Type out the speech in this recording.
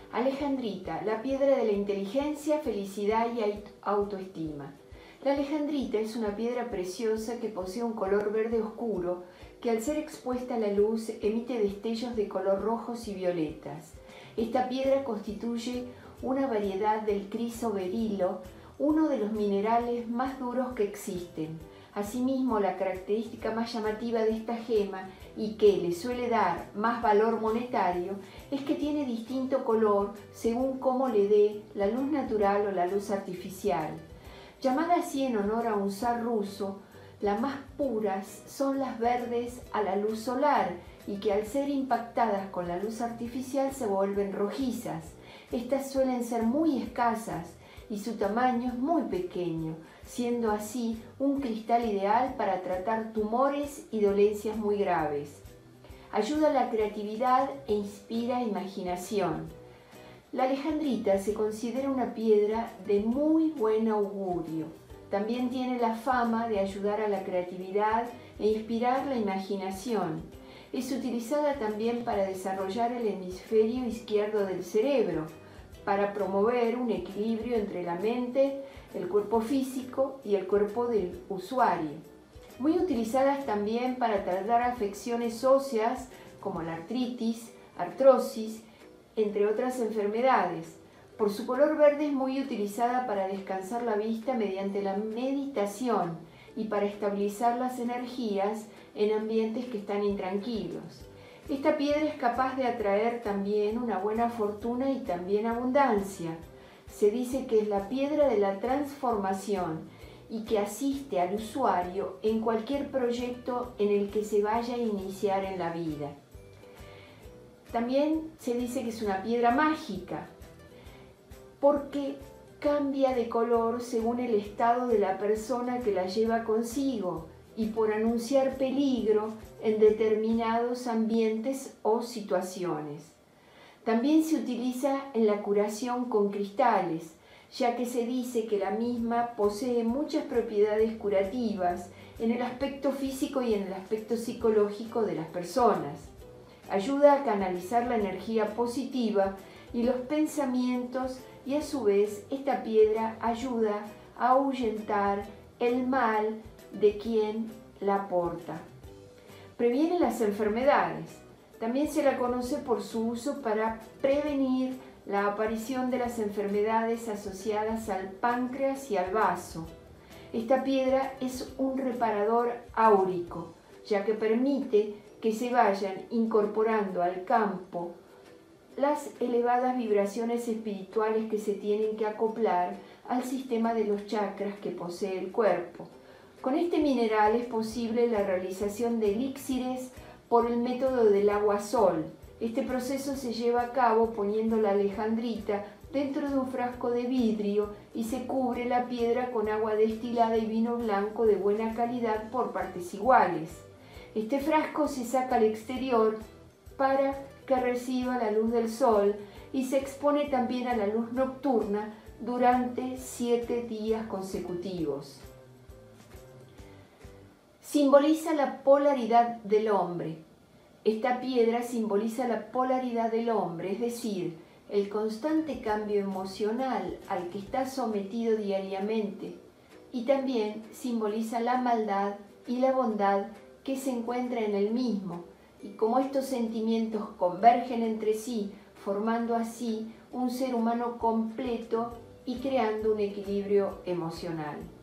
Alejandrita, la piedra de la inteligencia, felicidad y autoestima. La alejandrita es una piedra preciosa que posee un color verde oscuro que al ser expuesta a la luz emite destellos de color rojos y violetas. Esta piedra constituye una variedad del crisoberilo, uno de los minerales más duros que existen. Asimismo, la característica más llamativa de esta gema y que le suele dar más valor monetario es que tiene distinto color según cómo le dé la luz natural o la luz artificial. Llamada así en honor a un zar ruso, las más puras son las verdes a la luz solar y que al ser impactadas con la luz artificial se vuelven rojizas. Estas suelen ser muy escasas y su tamaño es muy pequeño, siendo así un cristal ideal para tratar tumores y dolencias muy graves. Ayuda a la creatividad e inspira imaginación. La alejandrita se considera una piedra de muy buen augurio. También tiene la fama de ayudar a la creatividad e inspirar la imaginación. Es utilizada también para desarrollar el hemisferio izquierdo del cerebro, para promover un equilibrio entre la mente, el cuerpo físico y el cuerpo del usuario. Muy utilizadas también para tratar afecciones óseas como la artritis, artrosis, entre otras enfermedades. Por su color verde es muy utilizada para descansar la vista mediante la meditación y para estabilizar las energías en ambientes que están intranquilos. Esta piedra es capaz de atraer también una buena fortuna y también abundancia. Se dice que es la piedra de la transformación y que asiste al usuario en cualquier proyecto en el que se vaya a iniciar en la vida. También se dice que es una piedra mágica porque cambia de color según el estado de la persona que la lleva consigo y por anunciar peligro en determinados ambientes o situaciones. También se utiliza en la curación con cristales, ya que se dice que la misma posee muchas propiedades curativas en el aspecto físico y en el aspecto psicológico de las personas. Ayuda a canalizar la energía positiva y los pensamientos y a su vez esta piedra ayuda a ahuyentar el mal de quien la porta. Previene las enfermedades. También se la conoce por su uso para prevenir la aparición de las enfermedades asociadas al páncreas y al vaso. Esta piedra es un reparador áurico, ya que permite que se vayan incorporando al campo las elevadas vibraciones espirituales que se tienen que acoplar al sistema de los chakras que posee el cuerpo. Con este mineral es posible la realización de elixires por el método del agua-sol. Este proceso se lleva a cabo poniendo la alejandrita dentro de un frasco de vidrio y se cubre la piedra con agua destilada y vino blanco de buena calidad por partes iguales. Este frasco se saca al exterior para que reciba la luz del sol y se expone también a la luz nocturna durante 7 días consecutivos. Simboliza la polaridad del hombre. Esta piedra simboliza la polaridad del hombre, es decir, el constante cambio emocional al que está sometido diariamente, y también simboliza la maldad y la bondad que se encuentra en el mismo, y cómo estos sentimientos convergen entre sí, formando así un ser humano completo y creando un equilibrio emocional.